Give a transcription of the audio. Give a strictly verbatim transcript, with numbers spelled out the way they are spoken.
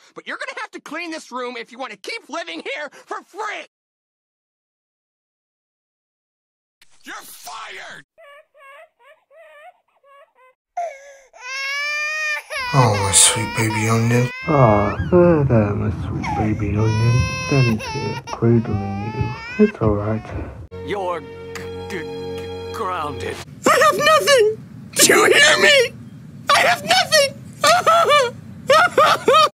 but you're gonna have to clean this room if you want to keep living here for free! You're fired! Oh, my sweet baby onion. Ah, there, there, my sweet baby onion. Dennis here, cradling you. It's alright. You're g g grounded. I have nothing! Do you hear me? I have nothing!